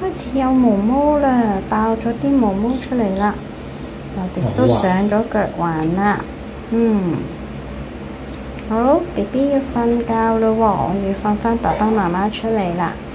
開始有毛毛啦，爆咗啲毛毛出嚟啦。我哋都上咗腳環啦。好， BB 要瞓覺啦喎，我要放翻爸爸媽媽出嚟啦。